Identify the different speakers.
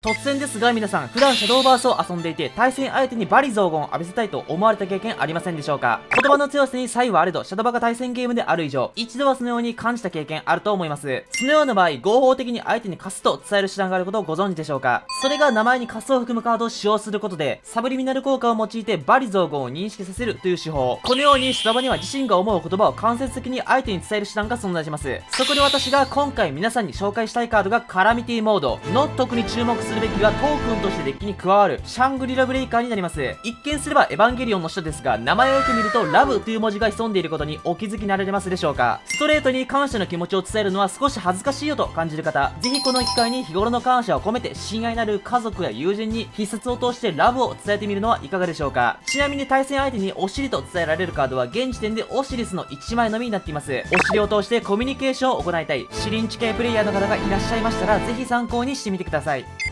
Speaker 1: 突然ですが皆さん、普段シャドーバースを遊んでいて、対戦相手にバリ雑言を浴びせたいと思われた経験ありませんでしょうか？言葉の強さに差異はあれど、シャドバが対戦ゲームである以上、一度はそのように感じた経験あると思います。そのような場合、合法的に相手に貸すと伝える手段があることをご存知でしょうか？それが名前に貸すを含むカードを使用することで、サブリミナル効果を用いてバリ雑言を認識させるという手法。このようにシャドバには自身が思う言葉を間接的に相手に伝える手段が存在します。そこで私が今回皆さんに紹介したいカードがカラミティモードの特に注目するべきはトークンとしてデッキに加わるシャングリラブレイカーになります。一見すればエヴァンゲリオンの人ですが、名前をよく見るとラブという文字が潜んでいることにお気づきになられますでしょうか？ストレートに感謝の気持ちを伝えるのは少し恥ずかしいよと感じる方、ぜひこの機会に日頃の感謝を込めて親愛なる家族や友人に必殺を通してラブを伝えてみるのはいかがでしょうか？ちなみに対戦相手にお尻と伝えられるカードは現時点でオシリスの1枚のみになっています。お尻を通してコミュニケーションを行いたいシリンチ系プレイヤーの方がいらっしゃいましたら、ぜひ参考にしてみてください。